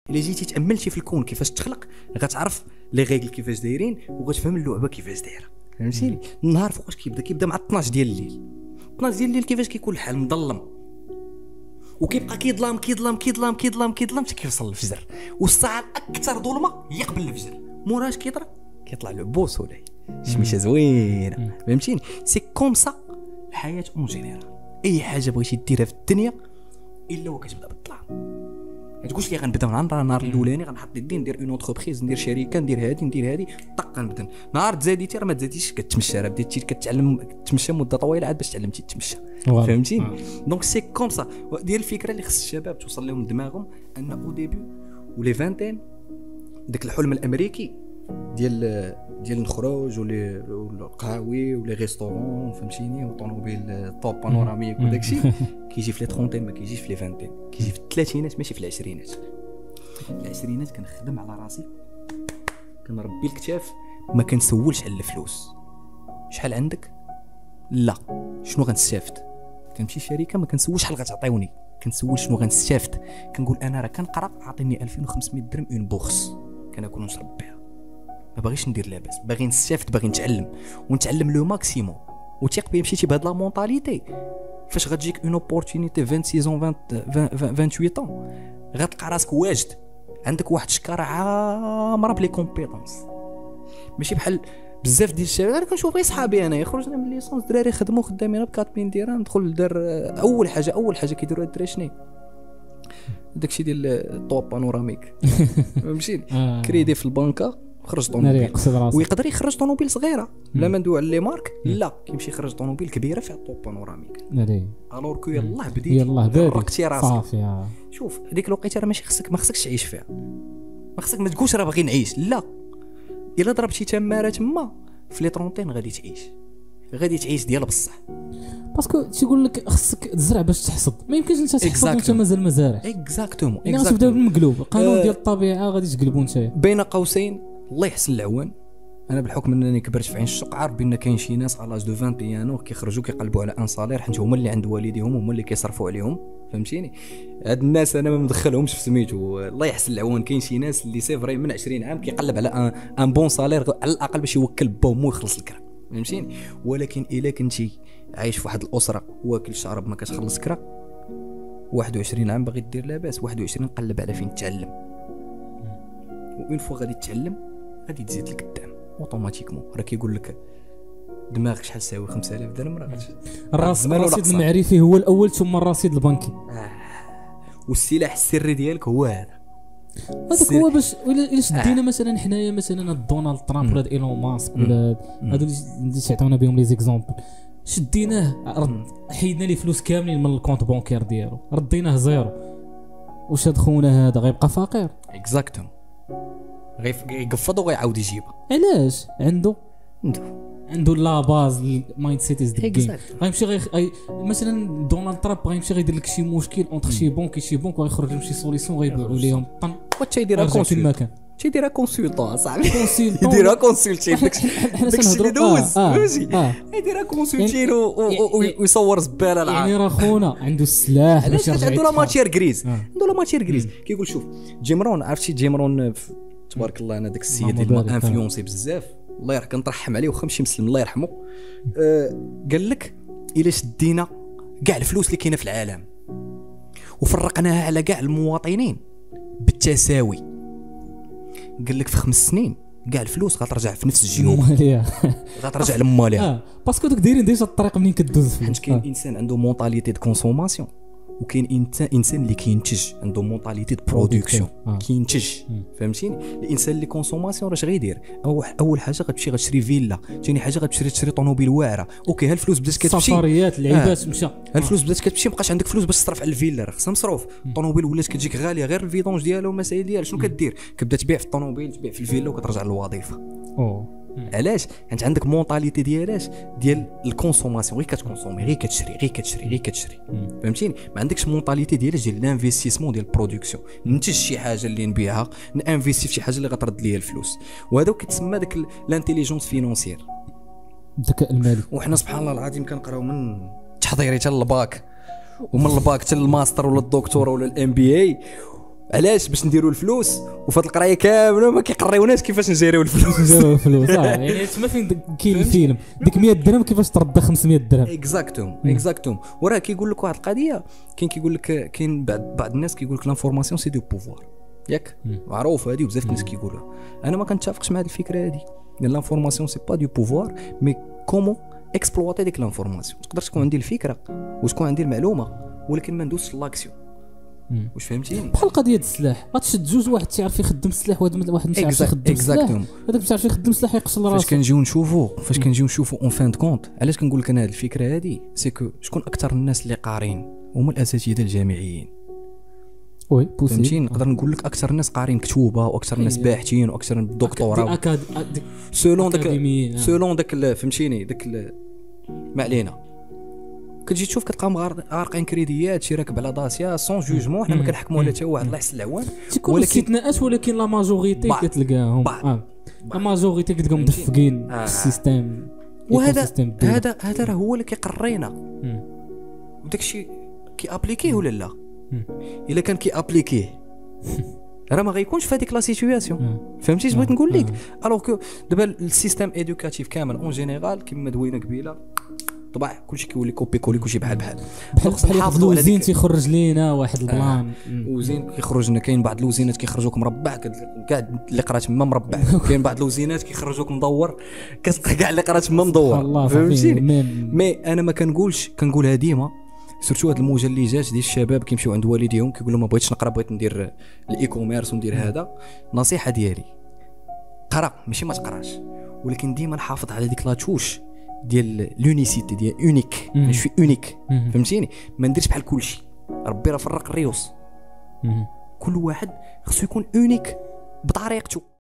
الا جيتي تاملتي في الكون كيفاش تخلق غتعرف لي ريغل كيفاش دايرين وغتفهم اللعبه كيفاش دايره. فهمتيني؟ النهار فوقاش كيبدا مع 12 ديال الليل. 12 ديال الليل كيفاش كيكون الحال مظلم وكيبقى كيظلم حتى كيوصل الفجر، والساعه الاكثر ظلمه هي قبل الفجر. موراش كيطلع العبوس ولا شميشه زوينه. فهمتيني؟ سي كوم سا الحياه اون جينيرال. اي حاجه بغيتي ديرها في الدنيا الا وكتبدا بالظلام. ما تقولش لي غنبدا من النهار الاولاني غنحط يدي ندير اون اونتربريز ندير شركه ندير هادي طق غنبدا. نهار تزاديتي راه ما تزاديش كتمشى، راه بديتي كتعلم تمشى مده طويله عاد باش تعلمتي تمشى. فهمتيني؟ دونك سي كوم سا ديال الفكره اللي خص الشباب توصل لهم دماغهم ان او ديبي ولي فانتين داك الحلم الامريكي ديال نخرج والقهاوي ولي ريستورون. فهمتيني؟ وطونوبيل طوب بانوراميك وداكشي كيجي في لي ترونتين، ما كيجيش في لي فانتين، كيجي في الثلاثينات ماشي في العشرينات. العشرينات كنخدم على راسي، كنربي الكتاف، ما كنسولش على الفلوس. شحال عندك؟ لا. شنو غنستافد؟ كنمشي الشركه ما كنسولش شحال غتعطيوني، كنسول شنو غنستافد. كنقول انا راه كنقرا، عطيني 2500 درهم اون بوكس كناكل ونشرب بها. ما باغيش ندير لاباس، باغي نستافد، باغي نتعلم لو ماكسيموم. وثيق بيا مشيتي بهاد لا مونطاليتي فاش غتجيك اون اوبورتونيتي 26 28 غتلقى راسك واجد، عندك واحد الشكاره عامره بلي كومبيتونس. ماشي بحال بزاف ديال الشباب. انا كنشوف غير صحابي انايا خرجنا من ليسونس دراري خدموا خدامين ب 4000 درهم، دخل دار اول حاجه كيديروا الدراري شنو داكشي ديال الطوب بانوراميك. فهمتي؟ كريدي في البنكه، خرج طوموبيل ويقدر يخرج طوموبيل صغيره بلا ما ندوي على لي مارك، لا كيمشي يخرج طوموبيل كبيره فيها طوب بانوراميك. الور كو يلاه بديتي ركتي راسك صافي. شوف هذيك الوقيته راه ماشي ما خصكش تعيش فيها، ما خصك ما تقولش راه باغي نعيش، لا. الا ضربتي تماره تما في لي طرونتين غادي تعيش ديال بصح. باسكو تيقول لك خصك تزرع باش تحصد، ما يمكنش انت تحصد وانت مازال ما زارعش. اكزاكتومون تبدا بالمقلوب، القانون ديال الطبيعه غادي تقلبوا انت. بين قوسين الله يحسن العوان، انا بالحكم انني كبرت في عين الشق عارف بان كاين شي ناس على لاج دو 20 بيانو كيخرجوا كيقلبوا على ان صالير حيت هما اللي عند والديهم، هما اللي كيصرفوا عليهم. فهمتيني؟ هاد الناس انا ما مدخلهمش في سميتو، الله يحسن العوان. كاين شي ناس اللي سي فري من 20 عام كيقلب على ان بون صالير على الاقل باش يوكل با ومو يخلص الكرا. فهمتيني؟ ولكن الا كنتي عايش في واحد الاسره واكل شارب ما كتخلص كرا، 21 عام باغي دير لاباس، 21 قلب على فين تتعلم، وين فوا غادي تتعلم غادي تزيد لقدام اوتوماتيكمون. راه كيقول لك دماغك شحال تساوي 5000 درهم، راه الرصيد المعرفي هو الاول ثم الرصيد البنكي. والسلاح السري ديالك هو هذا. هذاك هو باش الا شدينا مثلا حنايا مثلا دونالد ترامب ولا ايلون ماسك ولا هادو اللي تعطيونا بهم لي زيكزامبل، شديناه حيدنا ليه فلوس كاملين من الكونت بونكير ديالو، رديناه زيرو. واش هاد خونا هذا غيبقى فقير؟ اكزاكتوم، غيقفض وغيعاود يجيبها. علاش؟ عنده لا باز المايند سيت از ديك. غيمشي مثلا دونالد ترامب غيمشي غيدير لك شي مشكل اونتر شي بنك وغيخرج لهم شي سوليسيون غيبيعوا ليهم طن وتيديرها كونسول، تيديرها كونسلطون صاحبي، يديرها كونسلتين داكشي اللي دوز فهمتي، يديرها كونسلتين ويصور زباله العام. يعني راه خونا عنده السلاح، علاش عنده لا ماتير غريز، عنده لا ماتير غريز. كيقول شوف جيمرون، عرفتي جيمرون تبارك الله، انا داك السيد اللي انفلونسي بزاف الله يرحم، كنطرحم عليه واخا ماشي مسلم الله يرحمه. قال لك الا شدينا كاع الفلوس اللي كاينه في العالم وفرقناها على كاع المواطنين بالتساوي، قال لك في 5 سنين كاع الفلوس غترجع في نفس الجيوب، غترجع لمالها. باسكو دوك دايرين ديجا الطريق منين كدوز فيه. حيت كاين انسان عنده مونطاليتي دو كونسوماسيون، وكاين انسان اللي كينتج عنده مونطاليتي دو برودكسيون كينتج. فهمتيني؟ الانسان اللي كونسوماسيون راش غيدير اول حاجه غتمشي غتشري فيلا، ثاني حاجه غتشري طوموبيل واعره. اوكي، ها الفلوس بدات كتمشي، سفريات العيبات مشى، ها الفلوس بدات كتمشي، مابقاش عندك فلوس باش تصرف على الفيلا، راه خصها مصروف. الطوموبيل ولات كتجيك غاليه، غير الفيدونج ديالها والمسائل ديالها. شنو كدير؟ كتبدا تبيع في الطوموبيل، تبيع في الفيلا، وكترجع للوظيفه. علاش؟ حيت عندك مونطاليتي ديال الكونسوماسيون، غير كتكونسومي، غير كتشري. فهمتيني؟ ما عندكش مونطاليتي ديال الانفستيسمون ديال البرودكسيون، ننتج شي حاجه اللي نبيعها، نانفيستي في شي حاجه اللي غترد ليا الفلوس. وهذا كيتسمى داك الانتيليجونس فينونسيير، الذكاء المالي. وحنا سبحان الله العظيم كنقراو من تحضيري حتى للباك، ومن الباك حتى للماستر ولا الدكتوراه ولا الام بي اي، علاش؟ باش نديروا الفلوس، وفي هاد القرايه كامله ما كيقريوناش كيفاش نجيريو الفلوس. نجيرو الفلوس يعني تما فين كاين الفيلم ديك 100 درهم كيفاش ترد 500 درهم. اكزاكتوم. وراه كيقول لك واحد القضيه، كيقول لك كاين بعض الناس كيقول لك لانفورماسيون سي دو بوفوار، ياك معروف هذه وبزاف الناس كيقولوها. انا ما كنتفقش مع هذه الفكره هذه، لان لانفورماسيون سي با دو بوفوار مي كومون اكسبلواتي ديك لانفورماسيون. تقدر تكون عندي الفكره وتكون عندي المعلومه ولكن ما ندوزش لاكسيون. واش فهمتيني؟ بحال قضيه السلاح، غتشد جوج، واحد تيعرف يخدم السلاح واحد ما تيعرفش يخدم السلاح، هذاك تيعرف يخدم السلاح يقتل راسو. فاش كنجيو نشوفوا اون فان كونت، علاش كنقول لك انا هذه الفكره هذه سي كو شكون اكثر الناس اللي قارين هما الاساتذه الجامعيين. وي فهمتيني؟ نقدر نقول لك اكثر الناس قارين كتوبه واكثر الناس باحثين واكثر الدكتوراه سولون داك فهمتيني داك ما علينا. كتجي تشوف كتلقاهم غارقين كريديات شي راكب على داسيا سون جوجمون. حنا ما كنحكموا على حتى واحد الله يحسن العوان، ولكن استثناءات، ولكن لا ماجوريتي كتلقاهم لا ماجوريتي كتلقاهم مدفقين في السيستم. وهذا راه هو اللي كيقرينا، وداك الشيء كي ابليكيه ولا لا. الا كان كي ابليكيه راه ما غيكونش في هذيك لا سيتوياسيون. فهمتي اش بغيت نقول لك؟ الوغ كو دابا السيستم ايدوكاتيف كامل اون جينيرال كما دوينا قبيله طبعا كلشي كيولي كوبي كولي كلشي بحال نحافظوا على الوزين تيخرج لينا واحد البلان. وزين كيخرج لنا، كاين بعض الوزينات كيخرجوك مربع كاع اللي قرات تما مربع، كاين بعض الوزينات كيخرجوك مدور كتلقى كاع اللي قرات تما مدور. فهمتيني؟ مي انا ما كنقولها ديما، سورتو هاد الموجه اللي جات ديال الشباب كيمشيو عند والديهم كيقول لهم ما بغيتش نقرا، بغيت ندير الاي كوميرس وندير هذا. نصيحه ديالي قرا، ماشي ما تقراش، ولكن ديما نحافظ على ديك لاتوش ديال لونيسيتي ديال اونيك. ماشي في اونيك، فهمتيني؟ ما نديرش بحال كلشي. ربي راه فرق الريوس، كل واحد خصو يكون اونيك بطريقته.